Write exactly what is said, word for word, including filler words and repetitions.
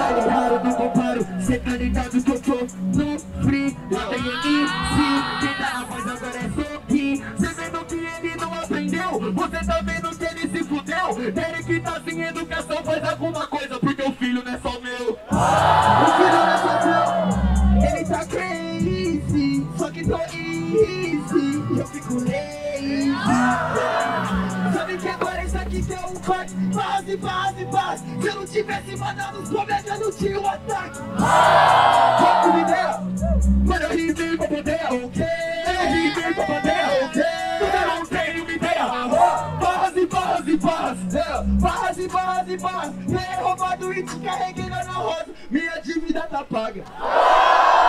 Tá ligado do comparo, cê tá ligado que eu tô no free. Eu tenho M C, quem tá na voz agora é sorrir. Cê vendo que ele não aprendeu, você tá vendo que ele se fudeu. Derek tá sem educação, faz alguma coisa, porque o filho não é só meu. O filho não é só meu. Ele tá crazy, só que tô easy, eu fico lazy. Sabe que agora isso aqui tem um corte, base, base, base. Se eu não tivesse mandado os comédia, não tinha um ataque. Qual a ideia? Mano, eu rimei pra poder, ok? Eu rimei pra poder, ok? Eu não tenho uma ideia. Barras e barras e barras, barras e barras e barras. Eu roubado e te carreguei na rosa, minha dívida tá paga.